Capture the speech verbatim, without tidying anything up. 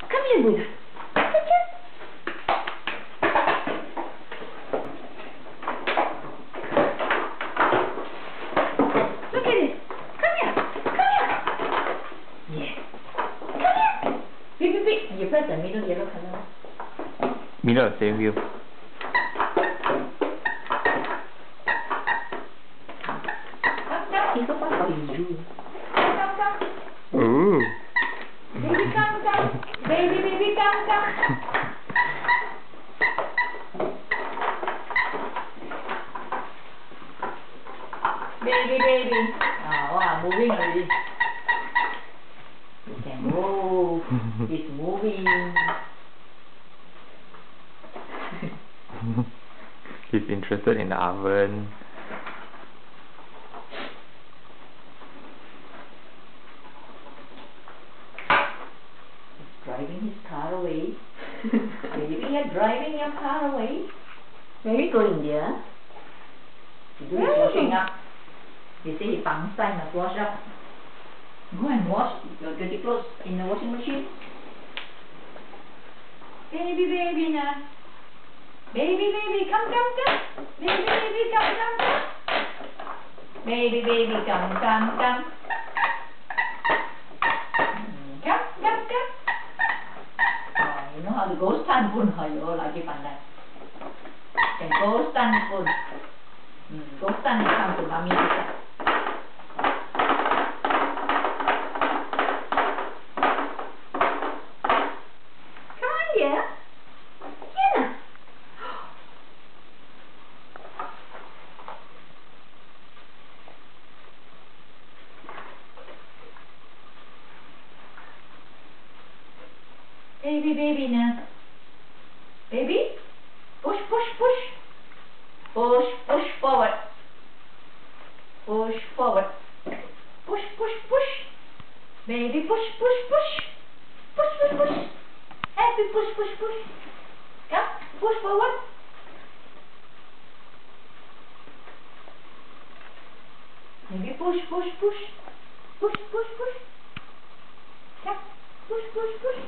Come here, Buddha. Come here. Look at it. Come here. Come here. Yeah. Come here. Beep, beep, beep. You press the middle yellow color. Middle, same view. He's so far for you. Come, come. Ooh. Baby, come, come. Baby, baby, come, come. Baby, baby. Oh, wow, moving already. You can move. It's moving. He's interested in the oven. Driving his car away. Baby, you're driving your car away. Where you going, dear? You do his washing up. They say he pangsai, must wash up. Go and wash your dirty clothes in the washing machine. Baby, baby, now. Baby, baby, come, come, come. Baby, baby, come, come, come. Baby, baby, come, come, come. Come, come, come. You know how to go stand pun hayo lagi pandai. Can go stand pun. Hmm, go stand and come to mommy. Come on, dear. Here. Baby, baby now. Baby, push, push, push. Push, push forward. Push forward. Push, push, push. Baby, push, push, push. Push, push, push. Happy, push, push, push. Come, push forward. Baby, push, push, push. Push, push, push. Come, push, push, push.